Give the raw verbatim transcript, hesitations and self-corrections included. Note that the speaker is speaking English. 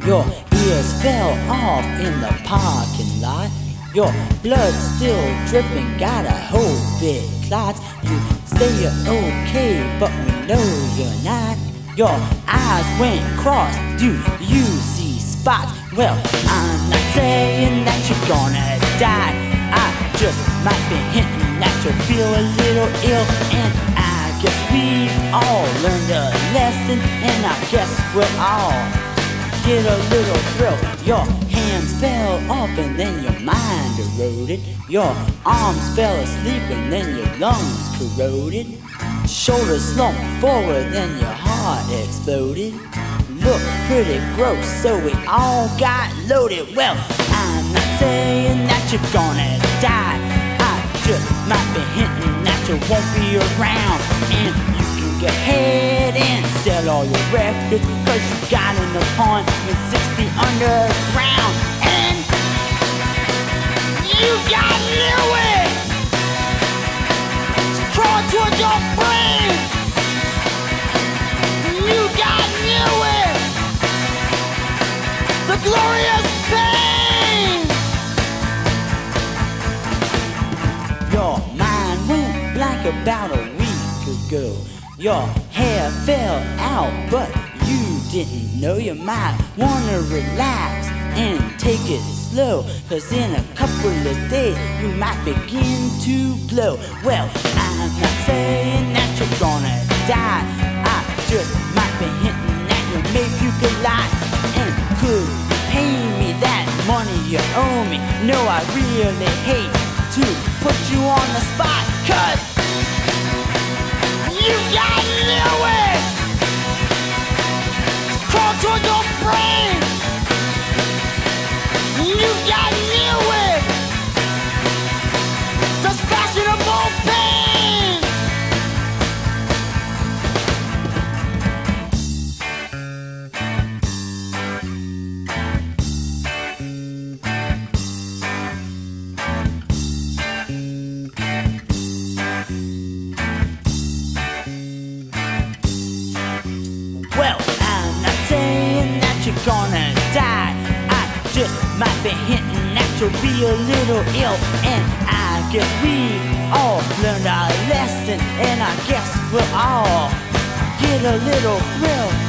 Your ears fell off in the parking lot. Your blood still dripping, got a whole big clot. You say you're okay, but we know you're not. Your eyes went cross, do you see spots? Well, I'm not saying that you're gonna die. I just might be hinting that you feel a little ill. And I guess we all learned a lesson, and I guess we'll all get a little thrill. Your hands fell off and then your mind eroded. Your arms fell asleep and then your lungs corroded. Shoulders slumped forward then your heart exploded. Looked pretty gross, so we all got loaded. Well, I'm not saying that you're gonna die. I just might be hinting that you won't be around. And you can go ahead and sell all your records, cause you got an appointment six feet underground. And you got lyrics crawling towards your brain. You got lyrics, the glorious pain. Your mind went blank about a week ago. Your hair fell out, but you didn't know. You might wanna relax and take it slow, cause in a couple of days you might begin to glow. Well, I'm not saying that you're gonna die. I just might be hinting that you maybe you could lie. And could you pay me that money you owe me? No, I really hate to put you on the spot, cause you got lyrics crawl towards your brain. You got lyrics, such fashionable pain. Well, I'm not saying that you're gonna die. I just might be hinting that you'll be a little ill. And I guess we all learned our lesson, and I guess we'll all get a little thrill.